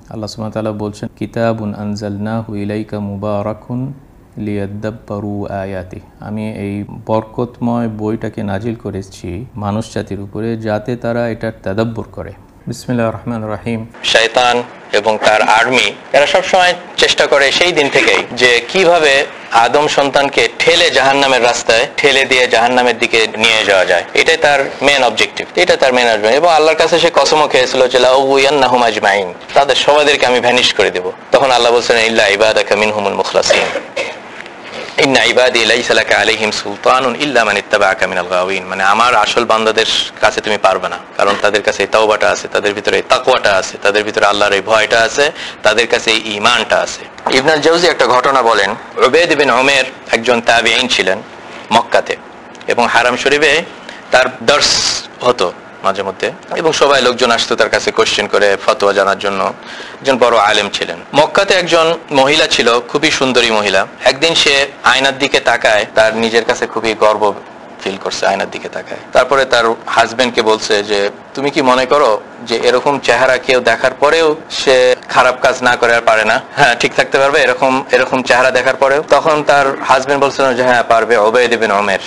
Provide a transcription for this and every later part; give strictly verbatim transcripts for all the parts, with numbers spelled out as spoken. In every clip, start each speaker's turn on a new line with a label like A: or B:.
A: আল্লাহ সুবহানাহু ওয়া তাআলা বলছেন, কিতাবুন আনজালনাহু ইলাইকা মুবারাকুন লিয়াদাব্বারু আয়াতি, আমি এই বরকতময় বইটাকে নাজিল করেছি মানুষ জাতির উপরে যাতে তারা এটার তাদাব্বুর করে। বিসমিল্লাহির রহমানির রহিম। শয়তান এবং তার আর্মি এরা সবসময় চেষ্টা করে সেই দিন থেকেই যে কিভাবে আদম সন্তানকে ঠেলে জাহান্নামের রাস্তায় ঠেলে দিয়ে জাহান্নামের দিকে নিয়ে যাওয়া যায়, এটাই তার মেন অবজেক্টিভ, এটা তার মেন অবজেক্টিভ। এবং আল্লাহর কাছে সে কসমও খেয়েছিল যে লাউয়ান্নাহুম আজমাইন, তাদের সবাইকে আমি ভ্যানিশ করে দেব। তখন আল্লাহ বলছেন, ইল্লা ইবাদাকা মিনহুমুল মুখলাসিন ইন্না ইবাদি লাইসা লাকা আলাইহিম সুলতানুন ইল্লা মান ইত্তাবাআকা মিনাল গাওয়িন, মানে আমার আসল বান্দাদের কাছে তুমি পারবে না, কারণ তাদের কাছে তাওবাটা আছে, তাদের ভিতরে তাকওয়াটা আছে, তাদের ভিতরে আল্লাহর এই ভয়টা আছে, তাদের কাছে এই ঈমানটা আছে। ইবনে আল জাওজি একটা ঘটনা বলেন, উবাইদ বিন উমাইর একজন তাবেঈন ছিলেন মক্কাতে, এবং হারাম শরীফে তার দর্স হতো মাঝে মধ্যে, এবং সবাই লোকজন আসতো তার কাছে কোশ্চেন করে ফতোয়া জানার জন্য। একজন বড় আলেম ছিলেন। মক্কাতে একজন মহিলা ছিল, খুবই সুন্দরী মহিলা। একদিন সে আয়নার দিকে তাকায়, তার নিজের কাছে খুবই গর্ব ফিল করছে আয়নার দিকে তাকায়। তারপরে তার হাজবেন্ডকে বলছে যে তুমি কি মনে করো যে এরকম চেহারা কেউ দেখার পরেও সে খারাপ কাজ না করে আর পারে না? হ্যাঁ, ঠিক থাকতে পারবে এরকম এরকম চেহারা দেখার পরেও? তখন তার হাজবেন্ড বলছিল যে হ্যাঁ পারবে, উবাইদ বিন উমাইর।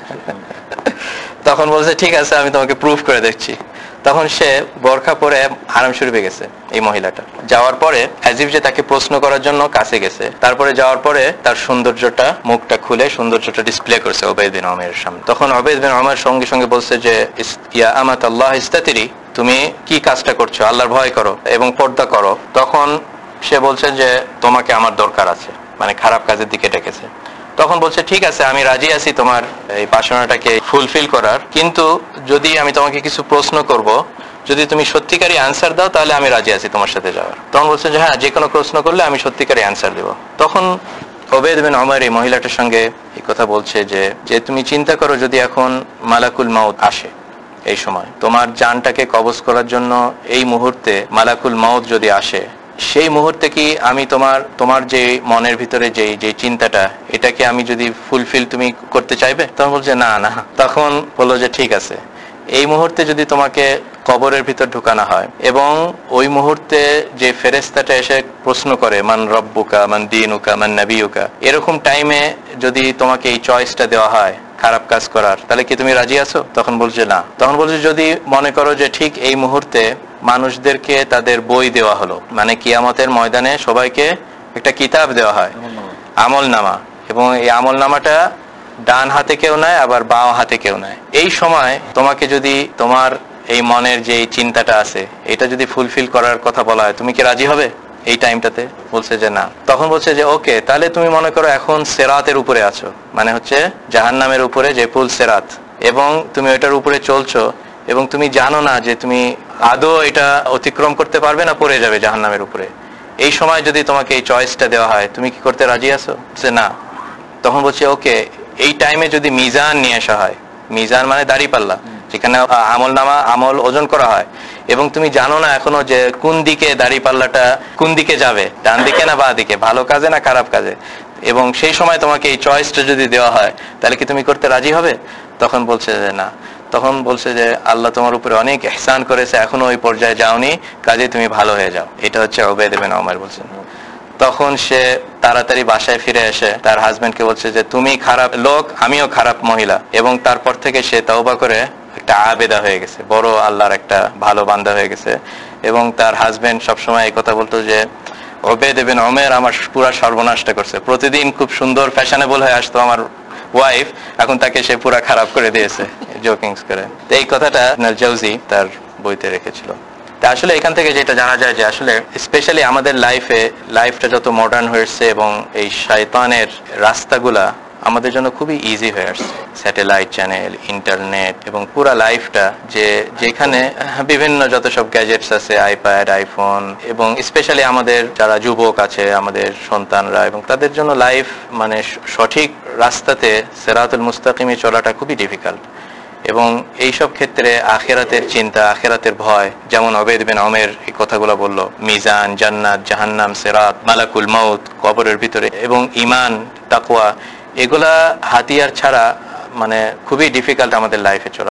A: তখন বলছে ঠিক আছে, আমি তোমাকে প্রুফ করে দেখছি। তখন সে বোরখা পরে হারাম শরীফে গেছে। এই মহিলাটা যাওয়ার পরে আজিব যে তাকে প্রশ্ন করার জন্য কাছে গেছে, তারপরে যাওয়ার পরে তার সৌন্দর্যটা, মুখটা খুলে সৌন্দর্যটা ডিসপ্লে করছে উবাইদ বিন উমাইরের সামনে। তখন উবাইদ বিন উমাইর সঙ্গে সঙ্গে বলছে যে ইয়া আমাত আল্লাহ ইস্তাতিরি, তুমি কি কাজটা করছো? আল্লাহর ভয় করো এবং পর্দা করো। তখন সে বলছে যে তোমাকে আমার দরকার আছে, মানে খারাপ কাজের দিকে ডেকেছে। তখন বলছে ঠিক আছে, আমি রাজি আছি তোমার এই বাসনাটাকে ফুলফিল করার, কিন্তু যদি আমি তোমাকে কিছু প্রশ্ন করব, যদি তুমি সত্যিকারই অ্যান্সার দাও তাহলে আমি রাজি আছি তোমার সাথে যাওয়ার। তখন বলছে যে হ্যাঁ, যে কোনো প্রশ্ন করলে আমি সত্যিকারই অ্যান্সার দেব। তখন উবাইদ বিন উমাইর এই মহিলাটার সঙ্গে এই কথা বলছে যে যে তুমি চিন্তা করো, যদি এখন মালাকুল মাউত আসে, এই সময় তোমার জানটাকে কবজ করার জন্য এই মুহূর্তে মালাকুল মাউত যদি আসে, সেই মুহূর্তে কি আমি তোমার তোমার যে মনের ভিতরে যে যে চিন্তাটা, এটাকে আমি যদি ফুলফিল তুমি করতে চাইবে? তখন বলছে না না। তখন বললো যে ঠিক আছে, এই মুহূর্তে যদি তোমাকে কবরের ভিতর ঢুকানো হয় এবং ওই মুহূর্তে যে ফেরেশতাটা এসে প্রশ্ন করে মান রব্বুকা মান দীনুকা মান নাবিয়ুকা, এরকম টাইমে যদি তোমাকে এই চয়েসটা দেওয়া হয় খারাপ কাজ করার, তাহলে কি তুমি রাজি আছো? তখন বলছে না। তখন বলছে যদি মনে করো যে ঠিক এই মুহূর্তে মানুষদেরকে তাদের বই দেওয়া হলো, মানে কিয়ামতের ময়দানে সবাইকে একটা কিতাব দেওয়া হয়, আমল নামা, এবং এই আমল নামাটা ডান হাতে কেউ নেয় আবার বাম হাতে কেউ নেয়। এই সময় তোমাকে যদি তোমার এই মনের যে চিন্তাটা আছে এটা যদি ফুলফিল করার কথা বলা হয়, তুমি কি রাজি হবে এই টাইমটাতে? বলছে যে না। তখন বলছে যে ওকে, তাহলে তুমি মনে করো এখন সেরাতের উপরে আছো, মানে হচ্ছে জাহান্নামের উপরে যে পুল সেরাত, এবং তুমি ওটার উপরে চলছো, এবং তুমি জানো না যে তুমি আদৌ এটা অতিক্রম করতে পারবে না, পড়ে যাবে জাহান্নামের উপরে। এই সময় যদি তোমাকে এই চয়েসটা দেওয়া হয়, তুমি কি করতে রাজি আছো? যে না। তখন বলছে ওকে, এই টাইমে যদি মিজান নিয়ে আসা হয়, মিজান মানে দাঁড়িপাল্লা, যেখানে আমল নামা আমল ওজন করা হয়, এবং তুমি জানো না এখনো যে কোন দিকে দাঁড়িপাল্লাটা কোন দিকে যাবে, ডান দিকে না বাঁ দিকে, ভালো কাজে না খারাপ কাজে, এবং সেই সময় তোমাকে এই চয়েসটা যদি দেওয়া হয়, তাহলে কি তুমি করতে রাজি হবে? তখন বলছে যে না। তখন বলছে যে আল্লাহ তোমার উপরে অনেক ইহসান করেছে, এখনো ওই পর্যায়ে যাওনি, কাজে তুমি ভালো হয়ে যাও। এটা হচ্ছে উবাইদ বিন উমাইর বলছেন। তখন সে তাড়াতাড়ি বাসায় ফিরে এসে তার হাজবেন্ডকে বলছে যে তুমি খারাপ লোক, আমিও খারাপ মহিলা, এবং তারপর থেকে সে তওবা করে একটা আবেদা হয়ে গেছে, বড় আল্লাহর একটা ভালো বান্দা হয়ে গেছে। এবং তার হাজবেন্ড সবসময় এই কথা বলতো যে উবাইদ বিন উমাইর আমার পুরো সর্বনাশটা করছে, প্রতিদিন খুব সুন্দর ফ্যাশনেবল হয়ে আসতো আমার ওয়াইফ, এখন তাকে সে পুরা খারাপ করে দিয়েছে, জোকিংস করে। এই কথাটা ইবনুল জাওজি তার বইতে রেখেছিল। তা আসলে এখান থেকে যেটা জানা যায় যে আসলে স্পেশালি আমাদের লাইফে লাইফটা যত মডার্ন হয়েছে, এবং এই শয়তানের রাস্তাগুলা আমাদের জন্য খুবই ইজি হয়ে আসছে, স্যাটেলাইট চ্যানেল, ইন্টারনেট, এবং পুরা লাইফটা যে যেখানে বিভিন্ন যত সব গ্যাজেটস আছে, আইপ্যাড, আইফোন, এবং স্পেশালি আমাদের যারা যুবক আছে, আমাদের সন্তানরা, এবং তাদের জন্য লাইফ মানে সঠিক রাস্তাতে সিরাতুল মুস্তাকিমে চলাটা খুবই ডিফিকাল্ট। এবং এইসব ক্ষেত্রে আখিরাতের চিন্তা, আখিরাতের ভয়, যেমন উবাইদ বিন উমাইর এই কথাগুলো বললো, মিজান, জান্নাত, জাহান্নাম, সিরাত, মালাকুল মাউত কবরের ভিতরে, এবং ঈমান, তাকওয়া, এগুলা হাতিয়ার ছাড়া মানে খুবই ডিফিকাল্ট আমাদের লাইফে চলা।